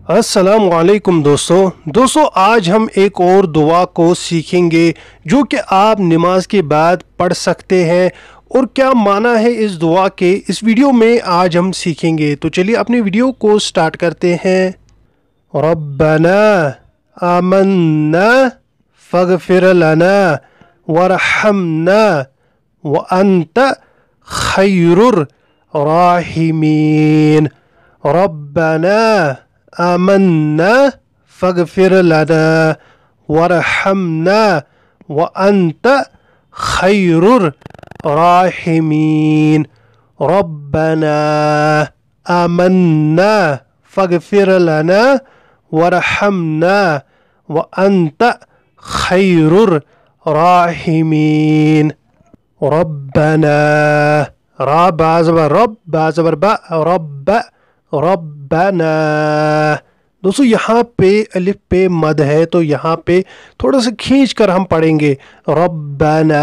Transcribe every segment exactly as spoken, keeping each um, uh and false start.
अस्सलाम वालेकुम दोस्तों दोस्तों आज हम एक और दुआ को सीखेंगे जो कि आप नमाज के बाद पढ़ सकते हैं। और क्या माना है इस दुआ के, इस वीडियो में आज हम सीखेंगे। तो चलिए अपने वीडियो को स्टार्ट करते हैं। रब्बना आमन्ना फगफिर लना वरहमना व अंत खैरुर राहिमीन। रब्बना आमन्ना फगफिर लना वरहमना व अंत खैरुर राहिमीन। रब्बना आमन्ना फगफिर लना वरहमना व अंत खैरुर राहिमीन। रब्बना रा बा ज़बर रब बा ज़बर बा रब्ब रब्बना। दोस्तों यहाँ पे अलिफ पे मद है तो यहाँ पे थोड़ा सा खींच कर हम पढ़ेंगे। रब्बना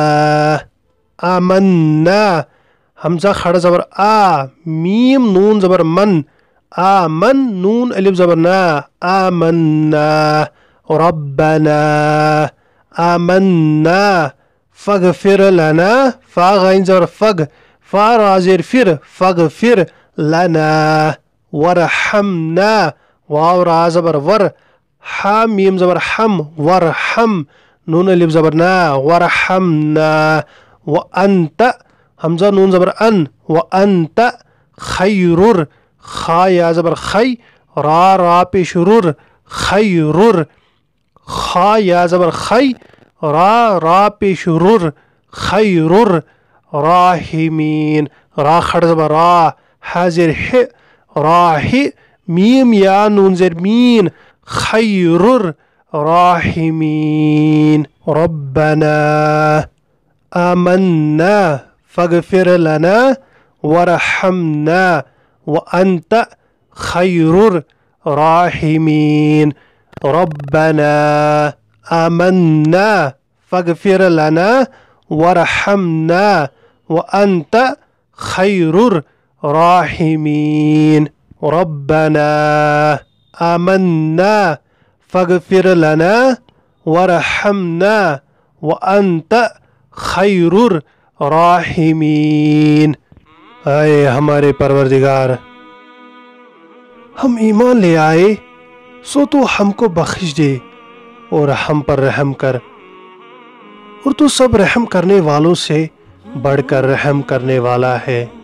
आमन्ना हमजा खड़ा ज़बर आ, मीम नून ज़बर मन, आमन नून अलिफ ज़बर ना, आमन्ना। रब्बना आमन्ना फगफिर लना फा गाइन ज़बर फग, फा राज़िर फिर फगफिर लना वरहमना वाव रा ज़बर वर, हा मीम ज़बर हम वरहम नून अलिफ ज़बर ना, वरहमना। व अंत हमजा नून ज़बर अन, व अंत खैरुर खा या ज़बर खै, रा रा पे शुरुर खैरुर, खा या ज़बर खै, रा रा पे शुरुर खैरुर राहिमीन। रा खड़ ज़बर रा, हाजिर है राहि, मीम या नून ज़ेर मीन, खैरुर राहिमीन। रब्बना आमन्ना फगफिर लना वरहमना व अंत खैरुर राहिमीन। रब्बना आमन्ना फगफिर लना वरहमना व अंत खैरुर राहिमीन। रब्बना आमन्ना फगफिर लना वरहमना व अंत खैरुर राहिमीन। आए हमारे परवरदिगार, हम ईमान ले आए सो तो हमको बख्श दे और हम पर रहम कर, और तू सब रहम करने वालों से बढ़कर रहम करने वाला है।